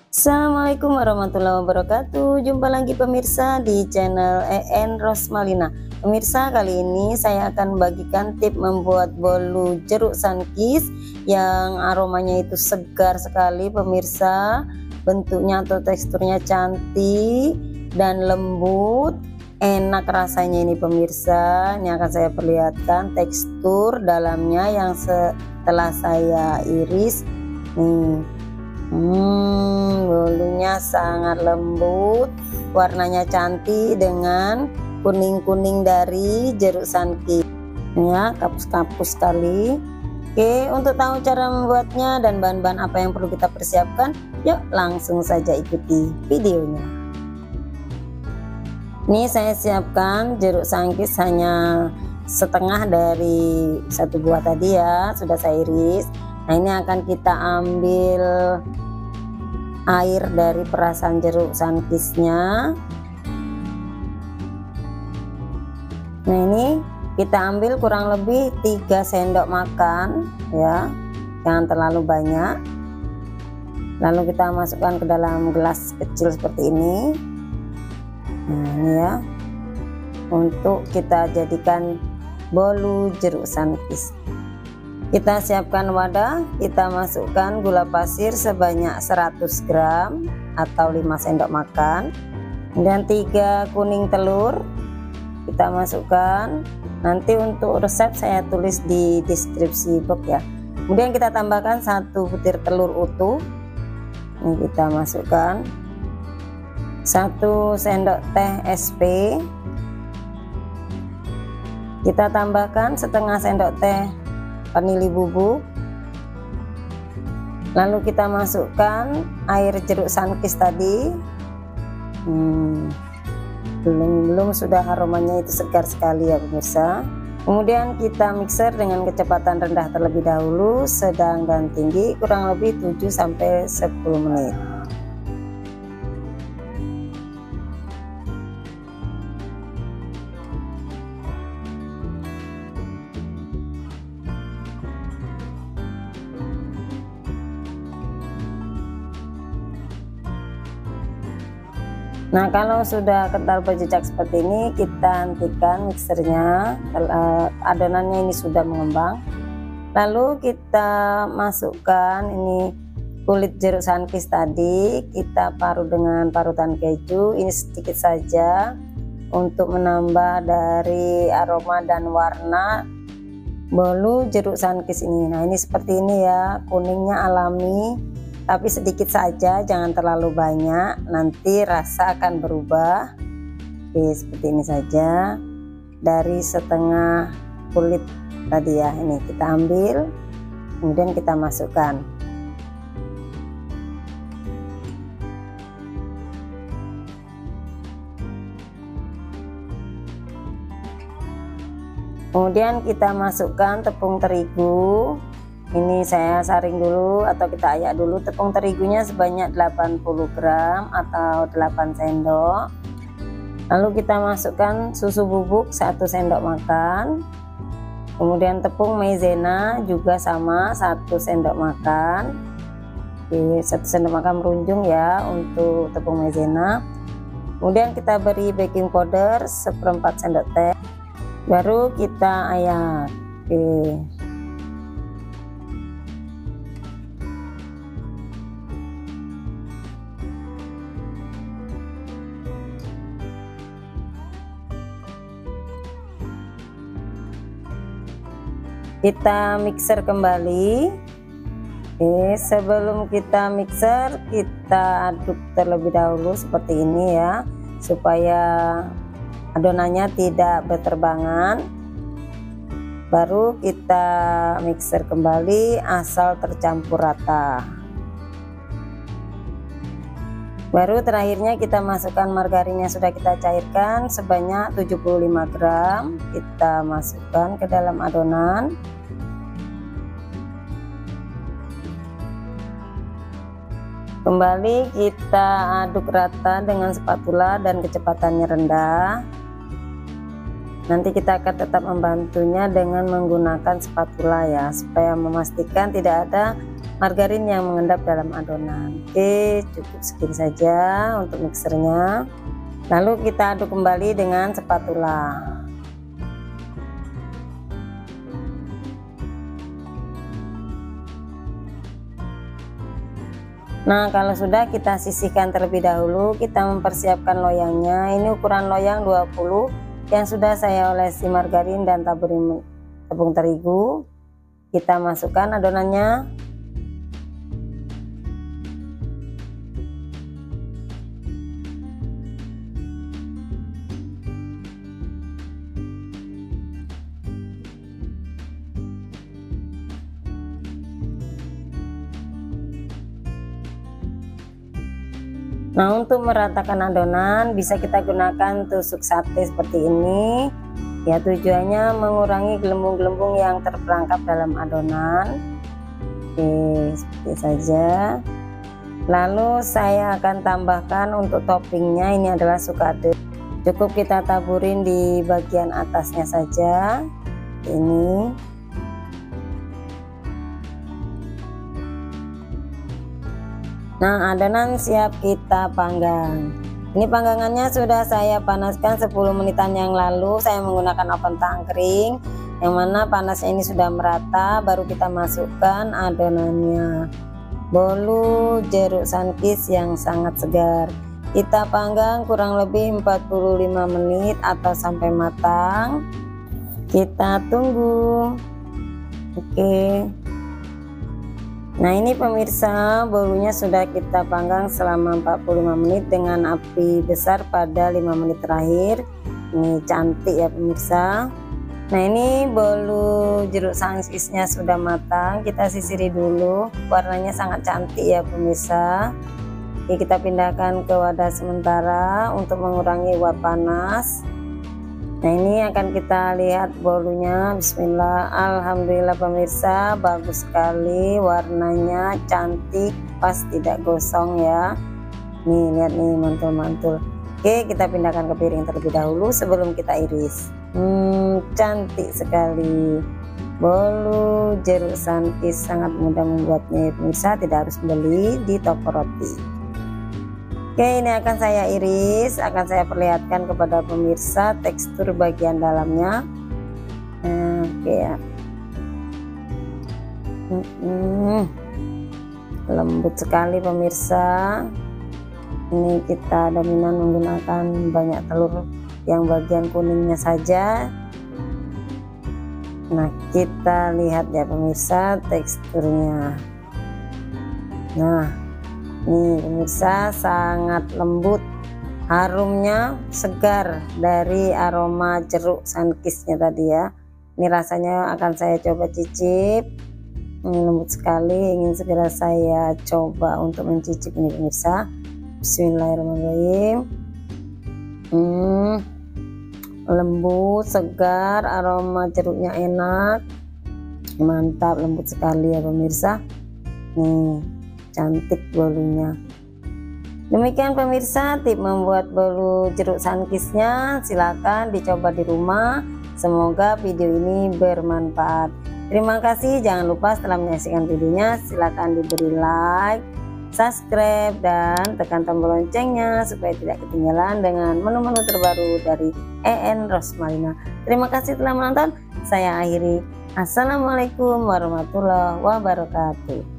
Assalamualaikum warahmatullahi wabarakatuh. Jumpa lagi pemirsa di channel EN Rosmalina. Pemirsa, kali ini saya akan bagikan tip membuat bolu jeruk sankis yang aromanya itu segar sekali pemirsa. Bentuknya atau teksturnya cantik dan lembut, enak rasanya ini pemirsa. Ini akan saya perlihatkan tekstur dalamnya yang setelah saya iris nih. Bolunya sangat lembut, warnanya cantik dengan kuning-kuning dari jeruk sankis ya, kapus-kapus sekali. Oke, untuk tahu cara membuatnya dan bahan-bahan apa yang perlu kita persiapkan, yuk langsung saja ikuti videonya. Ini saya siapkan jeruk sankis hanya setengah dari satu buah tadi ya, sudah saya iris. Nah, ini akan kita ambil air dari perasan jeruk sankisnya. Nah, ini kita ambil kurang lebih 3 sendok makan ya, jangan terlalu banyak. Lalu kita masukkan ke dalam gelas kecil seperti ini. Nah, ini ya, untuk kita jadikan bolu jeruk sankis. Kita siapkan wadah, kita masukkan gula pasir sebanyak 100 gram atau 5 sendok makan, dan 3 kuning telur kita masukkan. Nanti untuk resep saya tulis di deskripsi box ya. Kemudian kita tambahkan 1 butir telur utuh. Ini kita masukkan 1 sendok teh SP. Kita tambahkan setengah sendok teh vanili bubuk. Lalu kita masukkan air jeruk sankis tadi. Belum sudah aromanya itu segar sekali ya pemirsa. Kemudian kita mixer dengan kecepatan rendah terlebih dahulu, sedang dan tinggi kurang lebih 7 sampai 10 menit. Nah, kalau sudah kental berjejak seperti ini, kita hentikan mixernya. Adonannya ini sudah mengembang. Lalu kita masukkan ini kulit jeruk sankis tadi, kita parut dengan parutan keju. Ini sedikit saja untuk menambah dari aroma dan warna bolu jeruk sankis ini. Nah, ini seperti ini ya, kuningnya alami, tapi sedikit saja, jangan terlalu banyak, nanti rasa akan berubah. Oke, seperti ini saja. Dari setengah kulit tadi ya, ini kita ambil, kemudian kita masukkan. Kemudian kita masukkan tepung terigu. Ini saya saring dulu atau kita ayak dulu. Tepung terigunya sebanyak 80 gram atau 8 sendok. Lalu kita masukkan susu bubuk 1 sendok makan. Kemudian tepung maizena juga sama 1 sendok makan. Oke, 1 sendok makan merunjung ya untuk tepung maizena. Kemudian kita beri baking powder 1/4 sendok teh. Baru kita ayak. Oke. Kita mixer kembali. Sebelum kita mixer, kita aduk terlebih dahulu seperti ini ya, supaya adonannya tidak berterbangan. Baru kita mixer kembali asal tercampur rata. Baru terakhirnya kita masukkan margarin yang sudah kita cairkan sebanyak 75 gram. Kita masukkan ke dalam adonan. Kembali kita aduk rata dengan spatula dan kecepatannya rendah. Nanti kita akan tetap membantunya dengan menggunakan spatula ya, supaya memastikan tidak ada margarin yang mengendap dalam adonan. Oke, cukup segini saja untuk mixernya. Lalu kita aduk kembali dengan spatula. Nah, kalau sudah, kita sisihkan terlebih dahulu. Kita mempersiapkan loyangnya. Ini ukuran loyang 20 yang sudah saya olesi margarin dan taburi tepung terigu. Kita masukkan adonannya. Nah, untuk meratakan adonan bisa kita gunakan tusuk sate seperti ini. Ya, tujuannya mengurangi gelembung-gelembung yang terperangkap dalam adonan. Oke, seperti saja. Lalu saya akan tambahkan untuk toppingnya, ini adalah sukade. Cukup kita taburin di bagian atasnya saja. Ini. Nah, adonan siap kita panggang. Ini panggangannya sudah saya panaskan 10 menitan yang lalu. Saya menggunakan oven tangkring yang mana panasnya ini sudah merata. Baru kita masukkan adonannya. Bolu jeruk sankis yang sangat segar. Kita panggang kurang lebih 45 menit atau sampai matang. Kita tunggu. Oke. Nah, ini pemirsa, bolunya sudah kita panggang selama 45 menit dengan api besar pada 5 menit terakhir. Ini cantik ya pemirsa. Nah, ini bolu jeruk sankisnya sudah matang. Kita sisiri dulu. Warnanya sangat cantik ya pemirsa. Ini kita pindahkan ke wadah sementara untuk mengurangi uap panas. Nah, ini akan kita lihat bolunya. Bismillah. Alhamdulillah pemirsa, bagus sekali warnanya, cantik, pas tidak gosong ya. Nih, lihat nih, mantul-mantul. Oke, kita pindahkan ke piring terlebih dahulu sebelum kita iris. Cantik sekali. Bolu jeruk sankis sangat mudah membuatnya ya pemirsa, tidak harus beli di toko roti. Oke, ini akan saya iris, akan saya perlihatkan kepada pemirsa tekstur bagian dalamnya. Oke ya. Lembut sekali pemirsa. Ini kita dominan menggunakan banyak telur yang bagian kuningnya saja. Nah, kita lihat ya pemirsa teksturnya. Nah, nih pemirsa, sangat lembut, harumnya segar dari aroma jeruk sankisnya tadi ya. Ini rasanya akan saya coba cicip. Ini lembut sekali, ingin segera saya coba untuk mencicip ini pemirsa. Bismillahirrahmanirrahim. Lembut, segar, aroma jeruknya enak, mantap, lembut sekali ya pemirsa. Nih, cantik bolunya. Demikian pemirsa tip membuat bolu jeruk sankisnya. Silakan dicoba di rumah. Semoga video ini bermanfaat. Terima kasih. Jangan lupa setelah menyaksikan videonya silakan diberi like, subscribe, dan tekan tombol loncengnya supaya tidak ketinggalan dengan menu-menu terbaru dari EN Rosmalina. Terima kasih telah menonton. Saya akhiri. Assalamualaikum warahmatullahi wabarakatuh.